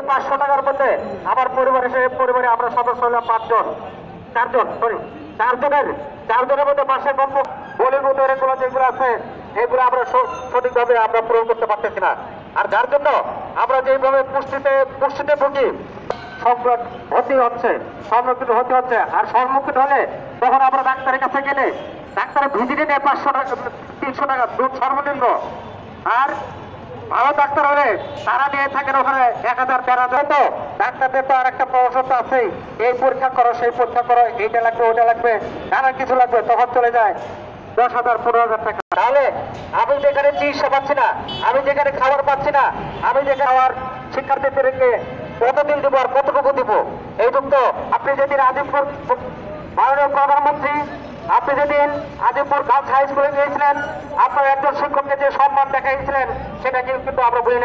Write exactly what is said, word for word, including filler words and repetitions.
পাঁচশো টাকার মধ্যে আমার পরিবার হিসেবে পরিবারে আমরা সদস্য হলাম পাঁচজন চারজন সরি চারজনের চারজনের মধ্যে মাসে কম বলির মতো এগুলো যেগুলো আছে এগুলো আমরা সঠিকভাবে আমরা পূরণ করতে পারতেছি না। আর যার জন্য আমরা যেভাবে পুষ্টিতে পুষ্টিতে ভুগি সংকট হতে হচ্ছে সম্মুখীন হতে হচ্ছে। আর সম্মুখীন হলে তখন আমরা ডাক্তারের কাছে গেলে ডাক্তারের ভিজিটে নেয় পাঁচশো টাকা তিনশো টাকা দুধ সর্বনিম্ন। আর ভালো ডাক্তার হলে তারা নিয়ে থাকেন ওখানে এক হাজার দেড় হাজার। তো ডাক্তারদের তো আর একটা পরামর্শ আছেই, এই পরীক্ষা করো সেই পরীক্ষা করো, এইটা লাগবে ওইটা লাগবে নানান কিছু লাগবে, তখন চলে যায় দশ হাজার পনেরো হাজার টাকা। তাহলে আমি যেখানে চিকিৎসা পাচ্ছি না, আমি যেখানে খাবার পাচ্ছি না, আমি যেখানে আমার শিক্ষার্থীদেরকে কতদিন দেবো আর কতটুকু দিব? এইটুকু তো আপনি যেদিন আজিমপুর মাননীয় প্রধানমন্ত্রী আপনি যেদিন আজিমপুর গার্লস হাই স্কুলে গিয়েছিলেন আপনার একজন শিক্ষককে যে সম্মান দেখাইছিলেন সেটা কিন্তু আমরা বলি না।